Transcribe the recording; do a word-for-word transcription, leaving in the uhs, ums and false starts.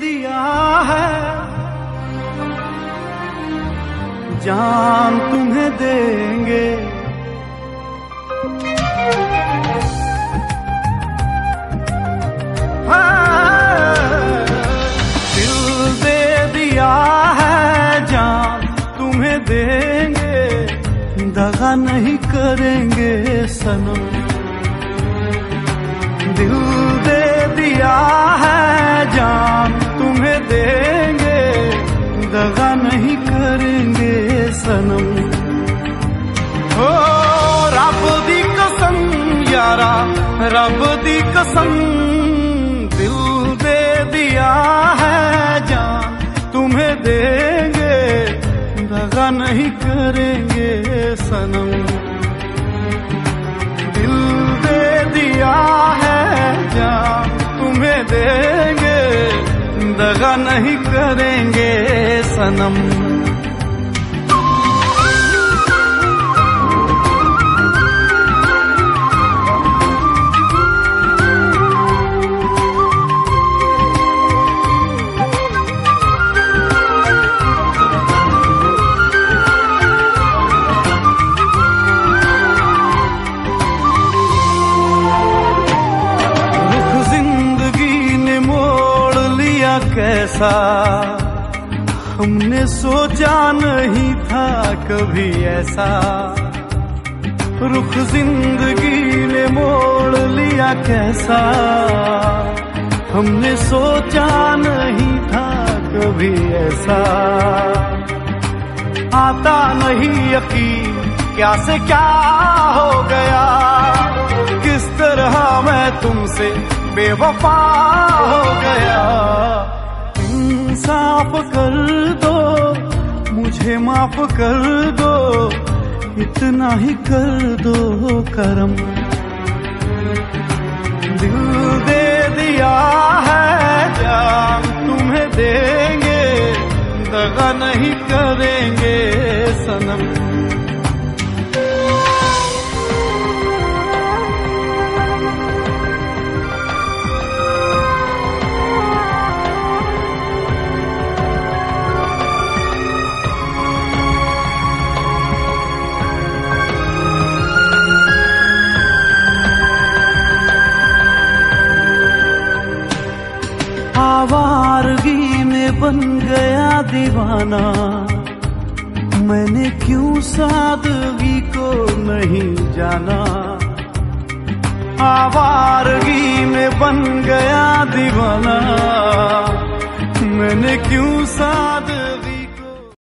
दिया है जान तुम्हें देंगे। देंगे दगा नहीं करेंगे सनम, दिल दे दिया है जान तुम्हें देंगे दगा नहीं करेंगे सनम। हो रब दी कसम यारा रब दी कसम, दिल दे दिया है जान तुम्हें देंगे दगा नहीं करेंगे सनम। दिल दे दिया है जान तुम्हें देंगे दगा नहीं करेंगे सनम। कैसा हमने सोचा नहीं था कभी ऐसा, रुख जिंदगी ने मोड़ लिया कैसा, हमने सोचा नहीं था कभी ऐसा। आता नहीं यकीन क्या से क्या हो गया, किस तरह मैं तुमसे बेवफा हो गया। इंसाफ कर दो मुझे माफ कर दो, इतना ही कर दो करम। दिल दे दिया है जान तुम्हें देंगे दगा नहीं करेंगे सनम। आवारगी में बन गया दीवाना, मैंने क्यों सादगी को नहीं जाना। आवारगी में बन गया दीवाना, मैंने क्यों सादगी